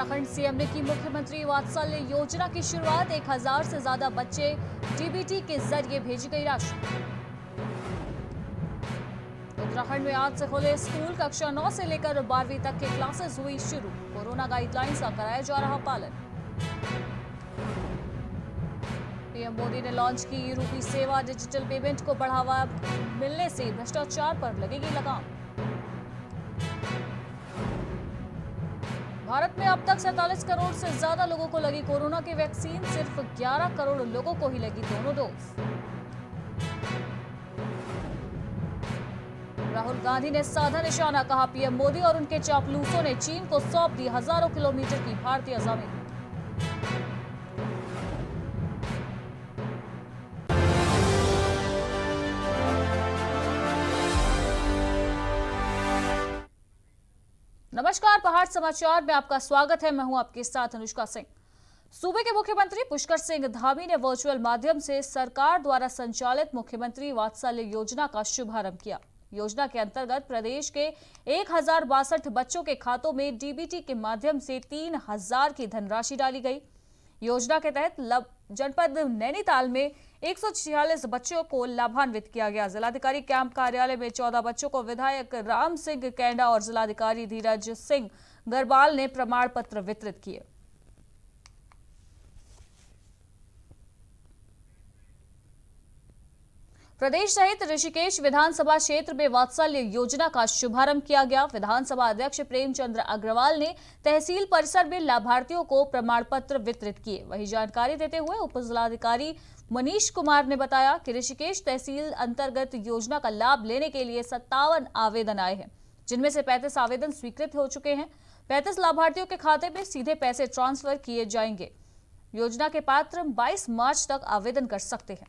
Uttarakhand CM ने की मुख्यमंत्री वात्सल्य योजना की शुरुआत। 1000 से ज्यादा बच्चे डीबीटी के जरिए भेजी गई राशि। उत्तराखंड में आज से खुले स्कूल। कक्षा 9 से लेकर 12वीं तक के क्लासेस हुई शुरू। कोरोना गाइडलाइंस का कराया जा रहा पालन। पीएम मोदी ने लॉन्च की रूपी सेवा। डिजिटल पेमेंट को बढ़ावा मिलने से भ्रष्टाचार पर लगेगी लगाम। भारत में अब तक 47 करोड़ से ज्यादा लोगों को लगी कोरोना की वैक्सीन। सिर्फ 11 करोड़ लोगों को ही लगी दोनों डोज। राहुल गांधी ने साधा निशाना। कहा पीएम मोदी और उनके चापलूसों ने चीन को सौंप दी हजारों किलोमीटर की भारतीय जमीन। नमस्कार, पहाड़ समाचार में आपका स्वागत है। मैं हूं आपके साथ अनुष्का सिंह। सूबे के मुख्यमंत्री पुष्कर सिंह धामी ने वर्चुअल माध्यम से सरकार द्वारा संचालित मुख्यमंत्री वात्सल्य योजना का शुभारंभ किया। योजना के अंतर्गत प्रदेश के 1062 बच्चों के खातों में डीबीटी के माध्यम से 3000 की धनराशि डाली गई। योजना के तहत जनपद नैनीताल में 146 बच्चों को लाभान्वित किया गया। जिलाधिकारी कैंप कार्यालय में 14 बच्चों को विधायक राम सिंह कैंडा और जिलाधिकारी धीरज सिंह गरवाल ने प्रमाण पत्र वितरित किए। प्रदेश सहित ऋषिकेश विधानसभा क्षेत्र में वात्सल्य योजना का शुभारंभ किया गया। विधानसभा अध्यक्ष प्रेमचंद्र अग्रवाल ने तहसील परिसर में लाभार्थियों को प्रमाण पत्र वितरित किए। वही जानकारी देते हुए उप जिलाधिकारी मनीष कुमार ने बताया कि ऋषिकेश तहसील अंतर्गत योजना का लाभ लेने के लिए 57 आवेदन आए हैं, जिनमें से 35 आवेदन स्वीकृत हो चुके हैं। 35 लाभार्थियों के खाते में सीधे पैसे ट्रांसफर किए जाएंगे। योजना के पात्र 22 मार्च तक आवेदन कर सकते हैं।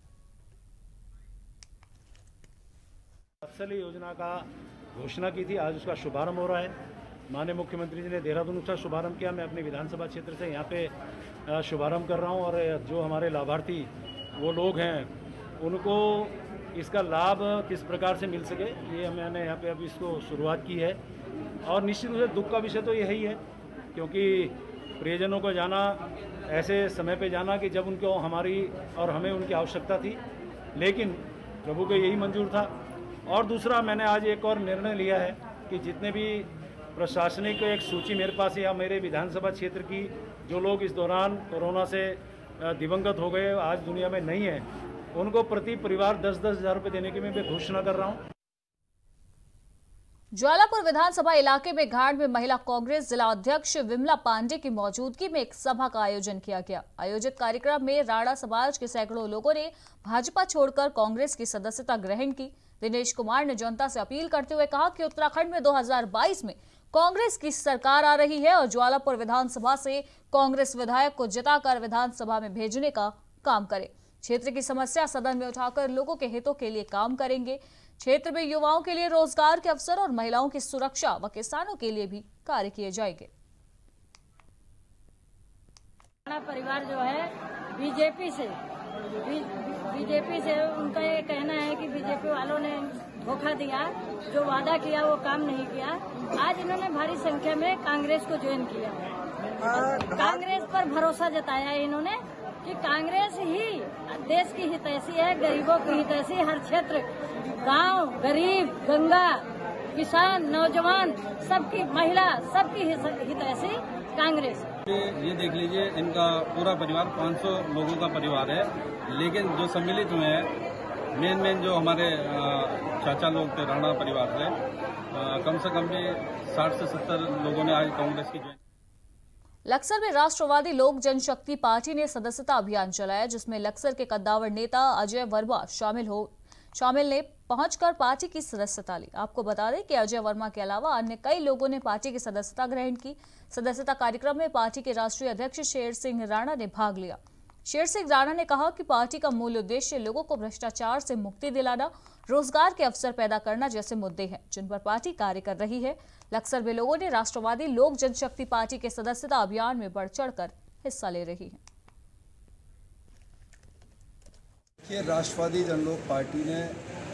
वात्सल्य योजना का घोषणा की थी, आज उसका शुभारंभ हो रहा है। माननीय मुख्यमंत्री जी ने देहरादून से शुभारंभ किया। मैं अपने विधानसभा क्षेत्र से यहाँ पे शुभारंभ कर रहा हूँ और जो हमारे लाभार्थी वो लोग हैं उनको इसका लाभ किस प्रकार से मिल सके, ये मैंने यहाँ पे अभी इसको शुरुआत की है। और निश्चित रूप से दुख का विषय तो यही है, क्योंकि प्रियजनों को जाना ऐसे समय पे जाना कि जब उनको हमारी और हमें उनकी आवश्यकता थी, लेकिन प्रभु को यही मंजूर था। और दूसरा, मैंने आज एक और निर्णय लिया है कि जितने भी प्रशासनिक एक सूची मेरे पास या मेरे विधानसभा क्षेत्र की जो लोग इस दौरान कोरोना से दिवंगत हो गए, आज दुनिया में नहीं है, उनको प्रति परिवार 10-10 हज़ार रुपये देने की मैं घोषणा कर रहा हूँ। ज्वालापुर विधानसभा इलाके में घाट में महिला कांग्रेस जिला अध्यक्ष विमला पांडे की मौजूदगी में एक सभा का आयोजन किया गया। आयोजित कार्यक्रम में राणा समाज के सैकड़ों लोगों ने भाजपा छोड़कर कांग्रेस की सदस्यता ग्रहण की। दिनेश कुमार ने जनता से अपील करते हुए कहा कि उत्तराखंड में 2022 में कांग्रेस की सरकार आ रही है और ज्वालापुर विधानसभा से कांग्रेस विधायक को जिताकर विधानसभा में भेजने का काम करे। क्षेत्र की समस्या सदन में उठाकर लोगों के हितों के लिए काम करेंगे। क्षेत्र में युवाओं के लिए रोजगार के अवसर और महिलाओं की सुरक्षा व किसानों के लिए भी कार्य किए जाएंगे। परिवार जो है बीजेपी से उनका ये कहना है कि बीजेपी वालों ने धोखा दिया, जो वादा किया वो काम नहीं किया। आज इन्होंने भारी संख्या में कांग्रेस को ज्वाइन किया। कांग्रेस पर भरोसा जताया है इन्होंने कि कांग्रेस ही देश की हितैषी है, गरीबों की हितैषी। हर क्षेत्र, गांव, गरीब, गंगा, किसान, नौजवान, सबकी, महिला, सबकी हितैषी कांग्रेस। ये देख लीजिए, इनका पूरा परिवार 500 लोगों का परिवार है, लेकिन जो सम्मिलित हुए हैं मेन जो हमारे चाचा लोग थे राणा परिवार से, कम से कम भी 60 से 70 लोगों ने आज कांग्रेस की ज्वाइन। लक्सर में राष्ट्रवादी लोक जनशक्ति पार्टी ने सदस्यता अभियान चलाया, जिसमें लक्सर के कद्दावर नेता अजय वर्मा शामिल ने पहुंचकर पार्टी की सदस्यता ली। आपको बता दें कि अजय वर्मा के अलावा अन्य कई लोगों ने पार्टी की सदस्यता ग्रहण की। सदस्यता कार्यक्रम में पार्टी के राष्ट्रीय अध्यक्ष शेर सिंह राणा ने भाग लिया। शेर सिंह राणा ने कहा कि पार्टी का मूल उद्देश्य लोगों को भ्रष्टाचार से मुक्ति दिलाना, रोजगार के अवसर पैदा करना जैसे मुद्दे हैं, जिन पर पार्टी कार्य कर रही है। लक्सर में लोगों ने राष्ट्रवादी लोक जनशक्ति पार्टी के सदस्यता अभियान में बढ़ चढ़कर हिस्सा ले रही है। ये राष्ट्रवादी जनलोक पार्टी ने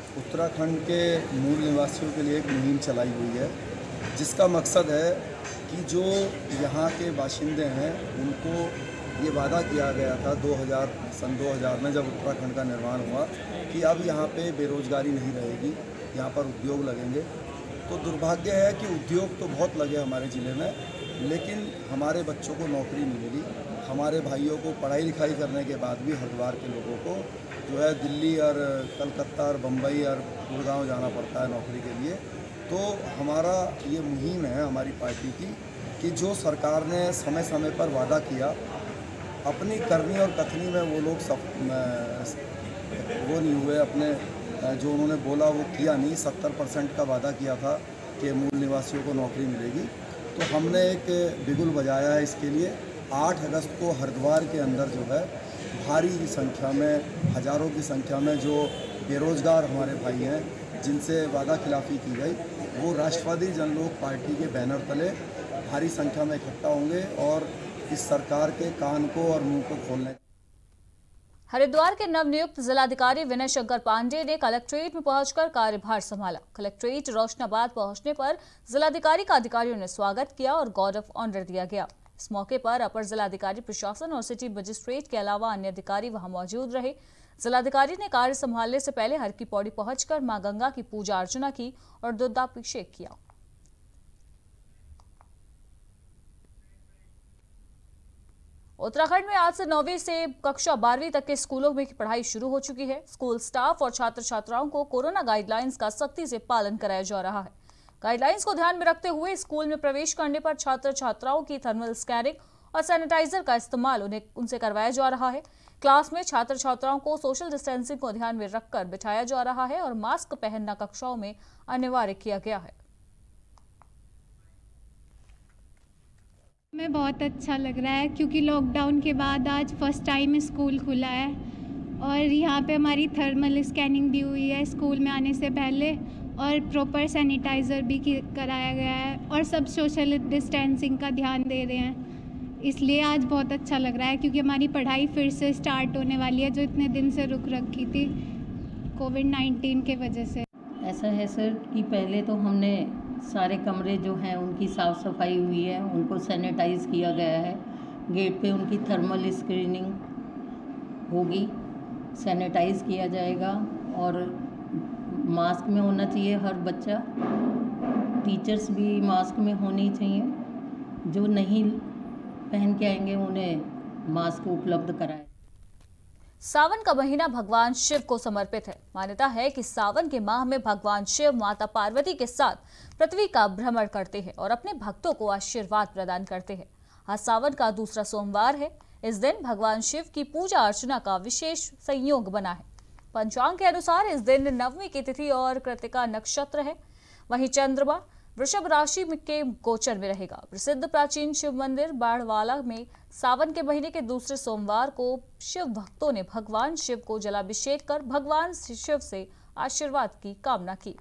उत्तराखंड के मूल निवासियों के लिए एक मुहिम चलाई हुई है, जिसका मकसद है कि जो यहाँ के बाशिंदे हैं उनको ये वादा किया गया था सन 2000 में जब उत्तराखंड का निर्माण हुआ कि अब यहाँ पे बेरोज़गारी नहीं रहेगी, यहाँ पर उद्योग लगेंगे। तो दुर्भाग्य है कि उद्योग तो बहुत लगे हमारे ज़िले में, लेकिन हमारे बच्चों को नौकरी नहीं मिली। हमारे भाइयों को पढ़ाई लिखाई करने के बाद भी हरिद्वार के लोगों को जो है दिल्ली और कलकत्ता और बम्बई और गुड़गांव जाना पड़ता है नौकरी के लिए। तो हमारा ये मुहिम है हमारी पार्टी की कि जो सरकार ने समय समय पर वादा किया, अपनी करनी और कथनी में वो लोग सब वो नहीं हुए, अपने जो उन्होंने बोला वो किया नहीं। 70% का वादा किया था कि मूल निवासियों को नौकरी मिलेगी। तो हमने एक बिगुल बजाया है इसके लिए। 8 अगस्त को हरिद्वार के अंदर जो है भारी संख्या में, हज़ारों की संख्या में जो बेरोज़गार हमारे भाई हैं जिनसे वादा खिलाफ़ी की गई, वो राष्ट्रवादी जनलोक पार्टी के बैनर तले भारी संख्या में इकट्ठा होंगे और इस सरकार के कान को और मुंह को खोलने। हरिद्वार के नवनियुक्त जिलाधिकारी विनय शंकर पांडे ने कलेक्ट्रेट में पहुंचकर कार्यभार संभाला। कलेक्ट्रेट रोशनाबाद पहुंचने पर जिलाधिकारी का अधिकारियों ने स्वागत किया और गार्ड ऑफ ऑनर दिया गया। इस मौके पर अपर जिलाधिकारी प्रशासन और सिटी मजिस्ट्रेट के अलावा अन्य अधिकारी वहां मौजूद रहे। जिलाधिकारी ने कार्य संभालने से पहले हर की पौड़ी पहुंचकर मां गंगा की पूजा अर्चना की और दुग्धाभिषेक किया। उत्तराखंड में आज से 9वीं से कक्षा 12वीं तक के स्कूलों में पढ़ाई शुरू हो चुकी है। स्कूल स्टाफ और छात्र छात्राओं को कोरोना गाइडलाइंस का सख्ती से पालन कराया जा रहा है। गाइडलाइंस को ध्यान में रखते हुए स्कूल में प्रवेश करने पर छात्र छात्राओं की थर्मल स्कैनिंग और सैनिटाइजर का इस्तेमाल उनसे करवाया जा रहा है। क्लास में छात्र छात्राओं को सोशल डिस्टेंसिंग को ध्यान में रखकर बिठाया जा रहा है और मास्क पहनना कक्षाओं में अनिवार्य किया गया है। हमें बहुत अच्छा लग रहा है क्योंकि लॉकडाउन के बाद आज फर्स्ट टाइम स्कूल खुला है और यहाँ पे हमारी थर्मल स्कैनिंग दी हुई है स्कूल में आने से पहले और प्रॉपर सैनिटाइज़र भी कराया गया है और सब सोशल डिस्टेंसिंग का ध्यान दे रहे हैं। इसलिए आज बहुत अच्छा लग रहा है क्योंकि हमारी पढ़ाई फिर से स्टार्ट होने वाली है जो इतने दिन से रुक रखी थी कोविड-19 के वजह से। ऐसा है सर कि पहले तो हमने सारे कमरे जो हैं उनकी साफ़ सफाई हुई है, उनको सैनिटाइज़ किया गया है। गेट पे उनकी थर्मल स्क्रीनिंग होगी, सैनिटाइज़ किया जाएगा और मास्क में होना चाहिए हर बच्चा। टीचर्स भी मास्क में होनी चाहिए, जो नहीं पहन के आएंगे उन्हें मास्क उपलब्ध कराएं। सावन का महीना भगवान शिव को समर्पित है। मान्यता है कि सावन के माह में भगवान शिव माता पार्वती के साथ पृथ्वी का भ्रमण करते हैं और अपने भक्तों को आशीर्वाद प्रदान करते हैं। आज सावन का दूसरा सोमवार है। इस दिन भगवान शिव की पूजा अर्चना का विशेष संयोग बना है। पंचांग के अनुसार इस दिन नवमी की तिथि और कृतिका नक्षत्र है। वहीं चंद्रमा वृषभ राशि के गोचर में रहेगा। प्रसिद्ध प्राचीन शिव मंदिर बाड़वाला में सावन के महीने के दूसरे सोमवार को शिव भक्तों ने भगवान शिव को जलाभिषेक कर भगवान शिव से आशीर्वाद की कामना की।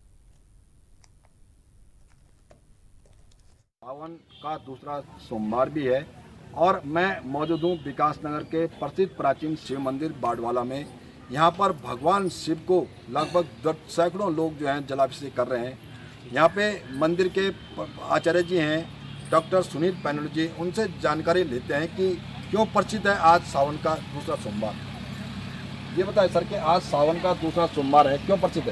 सावन का दूसरा सोमवार भी है और मैं मौजूद हूँ विकास नगर के प्रसिद्ध प्राचीन शिव मंदिर बाड़वाला में। यहाँ पर भगवान शिव को लगभग सैकड़ों लोग जो हैं जलाभिषेक कर रहे हैं। यहाँ पे मंदिर के आचार्य जी हैं डॉक्टर सुनील पैनल जी, उनसे जानकारी लेते हैं कि क्यों प्रसिद्ध है आज सावन का दूसरा सोमवार। ये बताएं सर कि आज सावन का दूसरा सोमवार है, क्यों प्रसिद्ध है?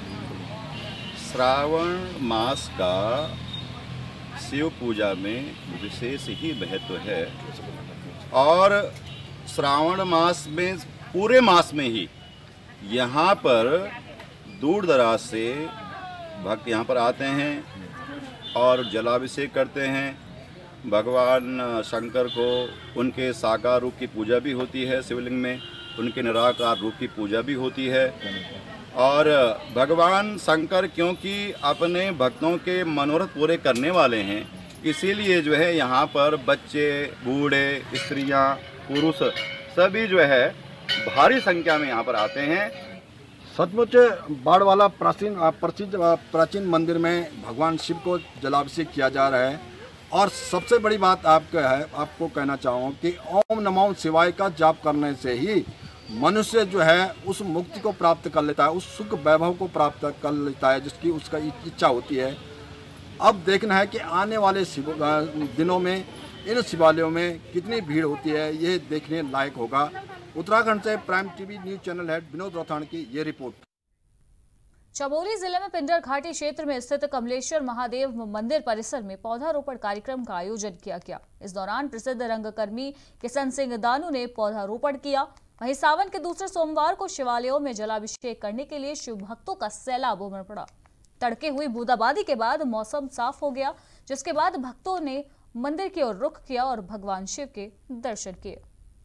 श्रावण मास का शिव पूजा में विशेष ही महत्व है और श्रावण मास में पूरे मास में ही यहाँ पर दूर दराज से भक्त यहाँ पर आते हैं और जलाभिषेक करते हैं। भगवान शंकर को उनके साकार रूप की पूजा भी होती है शिवलिंग में, उनके निराकार रूप की पूजा भी होती है। और भगवान शंकर क्योंकि अपने भक्तों के मनोरथ पूरे करने वाले हैं, इसीलिए जो है यहाँ पर बच्चे, बूढ़े, स्त्रियाँ, पुरुष सभी जो है भारी संख्या में यहाँ पर आते हैं। सचमुच बाड़वाला प्राचीन मंदिर में भगवान शिव को जलाभिषेक किया जा रहा है और सबसे बड़ी बात आपको कहना चाहूँ कि ओम नमो शिवाय का जाप करने से ही मनुष्य जो है उस मुक्ति को प्राप्त कर लेता है, उस सुख वैभव को प्राप्त कर लेता है जिसकी उसका इच्छा होती है। अब देखना है कि आने वाले दिनों में इन शिवालयों में कितनी भीड़ होती है, ये देखने लायक होगा। उत्तराखंड से Prime TV news channel head Vinod Rauthan की ये रिपोर्ट। चमोली जिले में पिंडर घाटी क्षेत्र में स्थित कमलेश्वर महादेव मंदिर परिसर में पौधारोपण कार्यक्रम का आयोजन किया गया। इस दौरान प्रसिद्ध रंगकर्मी किशन सिंह दानू ने पौधारोपण किया। वहीं सावन के दूसरे सोमवार को शिवालयों में जलाभिषेक करने के लिए शिव भक्तों का सैलाब उमड़ पड़ा। तड़के हुई बूंदाबांदी के बाद मौसम साफ हो गया, जिसके बाद भक्तों ने मंदिर की ओर रुख किया और भगवान शिव के दर्शन किए।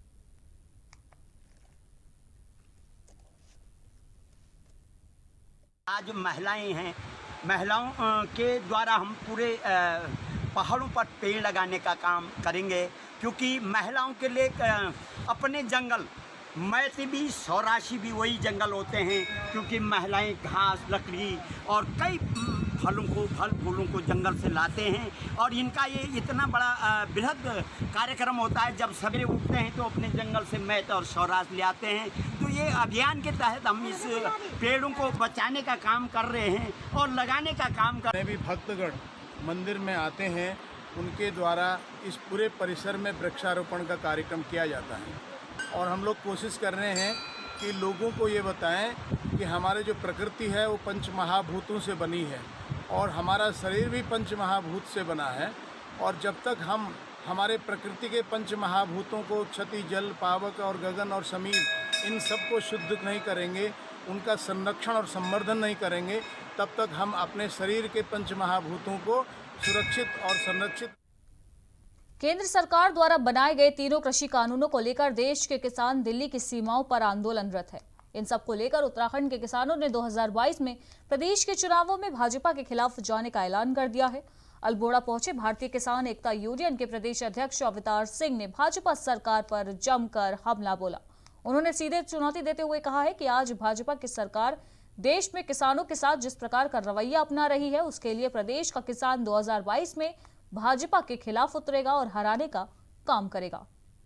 आज महिलाएं हैं, महिलाओं के द्वारा हम पूरे पहाड़ों पर पेड़ लगाने का काम करेंगे, क्योंकि महिलाओं के लिए अपने जंगल मैती भी सौराशी भी वही जंगल होते हैं, क्योंकि महिलाएं घास लकड़ी और कई फल फूलों को जंगल से लाते हैं। और इनका ये इतना बड़ा बृहद कार्यक्रम होता है, जब सवेरे उठते हैं तो अपने जंगल से मैत और सौराश ले आते हैं। तो ये अभियान के तहत हम इस पेड़ों को बचाने का काम कर रहे हैं और लगाने का काम कर रहे हैं। भी भक्तगण मंदिर में आते हैं, उनके द्वारा इस पूरे परिसर में वृक्षारोपण का कार्यक्रम किया जाता है और हम लोग कोशिश कर रहे हैं कि लोगों को ये बताएं कि हमारे जो प्रकृति है वो पंच महाभूतों से बनी है और हमारा शरीर भी पंच महाभूत से बना है। और जब तक हम हमारे प्रकृति के पंच महाभूतों को क्षति, जल, पावक और गगन और समीर, इन सब को शुद्ध नहीं करेंगे, उनका संरक्षण और संवर्धन नहीं करेंगे, तब तक हम अपने शरीर के पंच महाभूतों को सुरक्षित और संरक्षित। केंद्र सरकार द्वारा बनाए गए तीनों कृषि कानूनों को लेकर देश के किसान दिल्ली की सीमाओं पर आंदोलनरत है। इन सब को लेकर उत्तराखंड के किसानों ने 2022 में प्रदेश के चुनावों में भाजपा के खिलाफ जाने का ऐलान कर दिया है। अल्मोड़ा पहुंचे भारतीय किसान एकता यूनियन के प्रदेश अध्यक्ष अवतार सिंह ने भाजपा सरकार पर जमकर हमला बोला। उन्होंने सीधे चुनौती देते हुए कहा है कि आज भाजपा की सरकार देश में किसानों के साथ जिस प्रकार का रवैया अपना रही है, उसके लिए प्रदेश का किसान 2022 में भाजपा के खिलाफ उतरेगा और हराने का काम करेगा।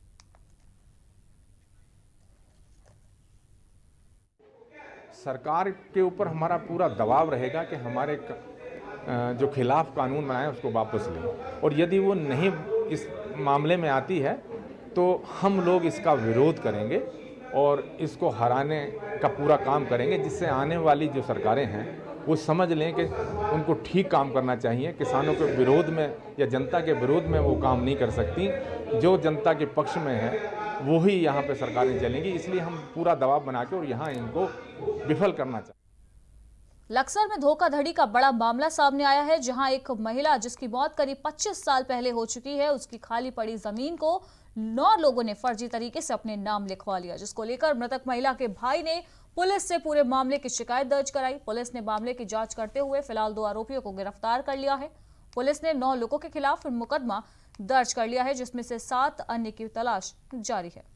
सरकार के ऊपर हमारा पूरा दबाव रहेगा कि हमारे जो खिलाफ कानून बनाए उसको वापस लें, और यदि वो नहीं इस मामले में आती है तो हम लोग इसका विरोध करेंगे और इसको हराने का पूरा काम करेंगे, जिससे आने वाली जो सरकारें हैं वो समझ लें कि उनको ठीक काम करना चाहिए। किसानों के विरोध में या जनता के विरोध में वो काम नहीं कर सकती। जो जनता के पक्ष में है वो ही यहाँ पे सरकारें चलेंगी, इसलिए हम पूरा दबाव बना के और यहाँ इनको विफल करना चाहते हैं। लक्सर में धोखाधड़ी का बड़ा मामला सामने आया है, जहां एक महिला जिसकी मौत करीब 25 साल पहले हो चुकी है, उसकी खाली पड़ी जमीन को 9 लोगों ने फर्जी तरीके से अपने नाम लिखवा लिया, जिसको लेकर मृतक महिला के भाई ने पुलिस से पूरे मामले की शिकायत दर्ज कराई। पुलिस ने मामले की जांच करते हुए फिलहाल 2 आरोपियों को गिरफ्तार कर लिया है। पुलिस ने 9 लोगों के खिलाफ मुकदमा दर्ज कर लिया है, जिसमें से 7 अन्य की तलाश जारी है।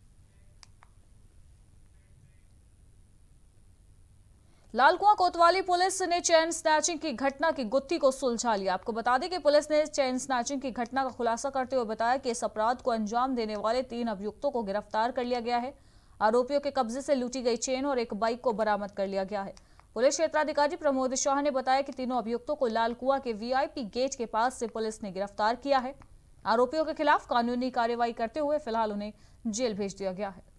लालकुआं कोतवाली पुलिस ने चेन स्नैचिंग की घटना की गुत्थी को सुलझा लिया। आपको बता दें कि पुलिस ने चेन स्नैचिंग की घटना का खुलासा करते हुए बताया कि इस अपराध को अंजाम देने वाले 3 अभियुक्तों को गिरफ्तार कर लिया गया है। आरोपियों के कब्जे से लूटी गई चेन और एक बाइक को बरामद कर लिया गया है। पुलिस क्षेत्राधिकारी प्रमोद शाह ने बताया कि तीनों अभियुक्तों को लालकुआं के वीआईपी गेट के पास से पुलिस ने गिरफ्तार किया है। आरोपियों के खिलाफ कानूनी कार्रवाई करते हुए फिलहाल उन्हें जेल भेज दिया गया है।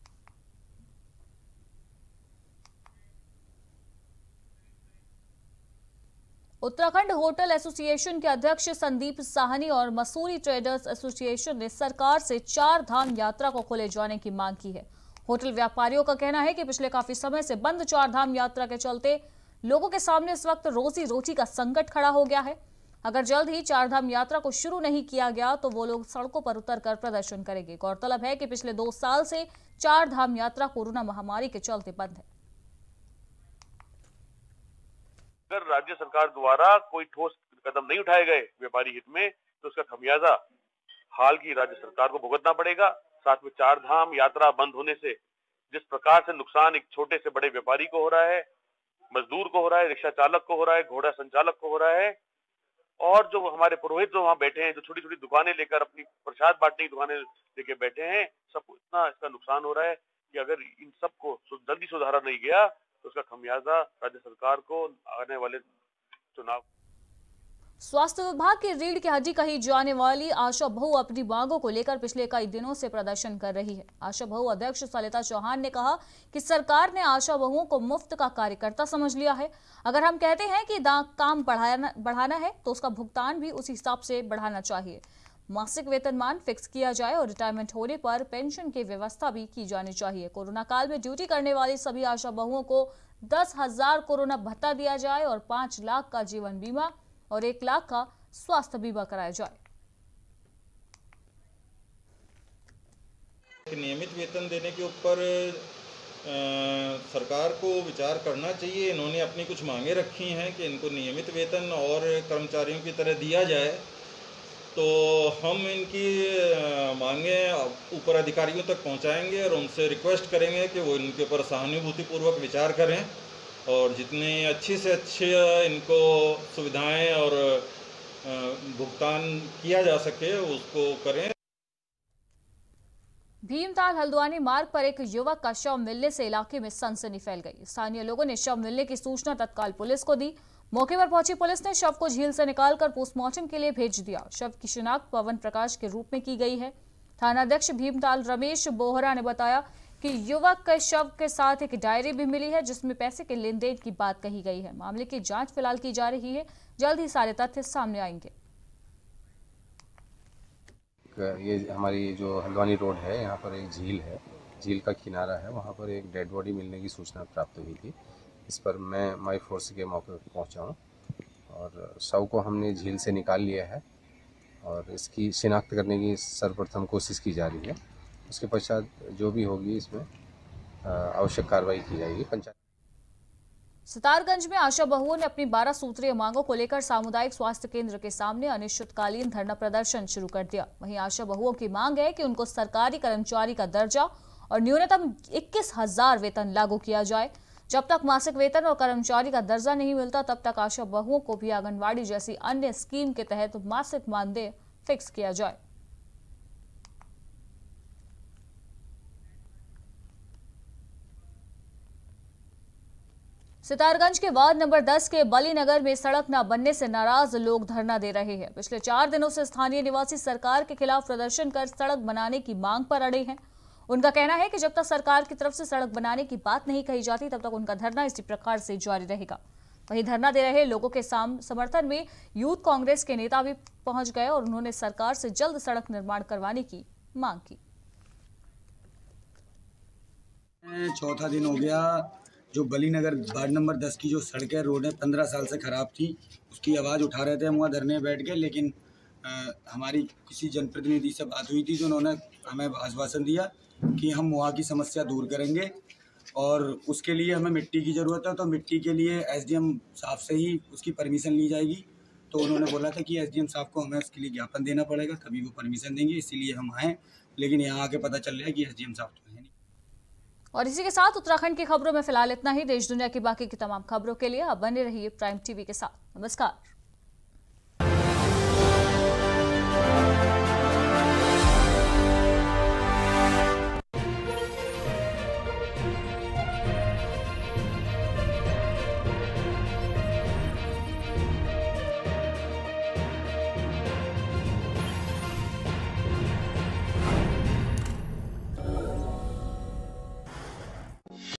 उत्तराखंड होटल एसोसिएशन के अध्यक्ष संदीप साहनी और मसूरी ट्रेडर्स एसोसिएशन ने सरकार से 4 धाम यात्रा को खोले जाने की मांग की है। होटल व्यापारियों का कहना है कि पिछले काफी समय से बंद 4 धाम यात्रा के चलते लोगों के सामने इस वक्त रोजी रोटी का संकट खड़ा हो गया है। अगर जल्द ही 4 धाम यात्रा को शुरू नहीं किया गया तो वो लोग सड़कों पर उतरकर प्रदर्शन करेंगे। गौरतलब है कि पिछले 2 साल से 4 धाम यात्रा कोरोना महामारी के चलते बंद है। अगर राज्य सरकार द्वारा कोई ठोस कदम नहीं उठाए गए व्यापारी हित में तो उसका खमियाजा हाल की राज्य सरकार को भुगतना पड़ेगा। साथ में 4 धाम यात्रा बंद होने से जिस प्रकार से नुकसान एक छोटे से बड़े व्यापारी को हो रहा है, मजदूर को हो रहा है, रिक्शा चालक को हो रहा है, घोड़ा संचालक को हो रहा है, और जो हमारे पुरोहित जो वहाँ बैठे हैं, जो छोटी छोटी दुकानें लेकर अपनी प्रसाद बांटने की दुकानें लेके बैठे हैं, सबको इतना इसका नुकसान हो रहा है कि अगर इन सबको जल्दी सुधारा नहीं गया तो उसका खमियाजा राज्य सरकार को आने वाले चुनाव। स्वास्थ्य विभाग की रीढ़ की हड्डी कही जाने वाली आशा बहू अपनी मांगों को लेकर पिछले कई दिनों से प्रदर्शन कर रही है। आशा बहू अध्यक्ष सलिता चौहान ने कहा कि सरकार ने आशा बहुओं को मुफ्त का कार्यकर्ता समझ लिया है। अगर हम कहते हैं कि काम बढ़ाना है तो उसका भुगतान भी उसी हिसाब से बढ़ाना चाहिए। मासिक वेतनमान फिक्स किया जाए और रिटायरमेंट होने पर पेंशन की व्यवस्था भी की जानी चाहिए। कोरोना काल में ड्यूटी करने वाली सभी आशा बहुओं को 10,000 कोरोना भत्ता दिया जाए और 5 लाख का जीवन बीमा और 1 लाख का स्वास्थ्य बीमा कराया जाए। नियमित वेतन देने के ऊपर सरकार को विचार करना चाहिए। इन्होंने अपनी कुछ मांगे रखी हैं कि इनको नियमित वेतन और कर्मचारियों की तरह दिया जाए, तो हम इनकी मांगे ऊपर अधिकारियों तक पहुंचाएंगे और उनसे रिक्वेस्ट करेंगे कि वो इनके ऊपर सहानुभूतिपूर्वक विचार करें और जितनी अच्छी से अच्छी इनको सुविधाएं और भुगतान किया जा सके उसको करें। भीमताल हल्द्वानी मार्ग पर एक युवक का शव मिलने से इलाके में सनसनी फैल गई। स्थानीय लोगों ने शव मिलने की सूचना तत्काल पुलिस को दी। मौके पर पहुंची पुलिस ने शव को झील से निकालकर पोस्टमार्टम के लिए भेज दिया। शव की शिनाख्त पवन प्रकाश के रूप में की गई है। थानाध्यक्ष भीमताल रमेश बोहरा ने बताया कि युवक के शव के साथ एक डायरी भी मिली है जिसमें पैसे के लेन देन की बात कही गई है। मामले की जांच फिलहाल की जा रही है, जल्द ही सारे तथ्य सामने आएंगे। ये हमारी जो हल्द्वानी रोड है, यहाँ पर एक झील है, झील का किनारा है, वहाँ पर एक डेड बॉडी मिलने की सूचना प्राप्त हुई थी। इस पर मैं माई फोर्स के मौके पर पहुँचा हूँ और शव को हमने झील से निकाल लिया है और इसकी शिनाख्त करने की सर्वप्रथम कोशिश की जा रही है। उसके पश्चात जो भी होगी इसमें आवश्यक कार्रवाई की जाएगी। पंचायत सितारगंज में आशा बहुओं ने अपनी 12 सूत्रीय मांगों को लेकर सामुदायिक स्वास्थ्य केंद्र के सामने अनिश्चितकालीन धरना प्रदर्शन शुरू कर दिया। वहीं आशा बहुओं की मांग है कि उनको सरकारी कर्मचारी का दर्जा और न्यूनतम 21,000 वेतन लागू किया जाए। जब तक मासिक वेतन और कर्मचारी का दर्जा नहीं मिलता तब तक आशा बहुओं को भी आंगनबाड़ी जैसी अन्य स्कीम के तहत मासिक मानदेय फिक्स किया जाए। सितारगंज के वार्ड नंबर 10 के बलीनगर में सड़क न बनने से नाराज लोग धरना दे रहे हैं। पिछले 4 दिनों से स्थानीय निवासी सरकार के खिलाफ प्रदर्शन कर सड़क बनाने की मांग पर अड़े हैं। उनका कहना है कि जब तक सरकार की तरफ से सड़क बनाने की बात नहीं कही जाती तब तक उनका धरना इसी प्रकार से जारी रहेगा। वहीं धरना दे रहे लोगों के समर्थन में यूथ कांग्रेस के नेता भी पहुंच गए और उन्होंने सरकार से जल्द सड़क निर्माण करवाने की मांग की। चौथा दिन हो गया जो बलीनगर वार्ड नंबर 10 की जो सड़कें रोडें 15 साल से ख़राब थी, उसकी आवाज़ उठा रहे थे हम वहाँ धरने बैठ के। लेकिन हमारी किसी जनप्रतिनिधि से बात हुई थी जो उन्होंने हमें आश्वासन दिया कि हम वहाँ की समस्या दूर करेंगे और उसके लिए हमें मिट्टी की ज़रूरत है, तो मिट्टी के लिए एसडीएम साहब से ही उसकी परमिशन ली जाएगी। तो उन्होंने बोला था कि एसडीएम साहब को हमें उसके लिए ज्ञापन देना पड़ेगा तभी वो परमिशन देंगे, इसीलिए हम आए। लेकिन यहाँ आके पता चल रहा है कि एसडीएम साहब तो है नहीं। और इसी के साथ उत्तराखंड की खबरों में फिलहाल इतना ही। देश दुनिया की बाकी की तमाम खबरों के लिए आप बने रहिए प्राइम टीवी के साथ। नमस्कार।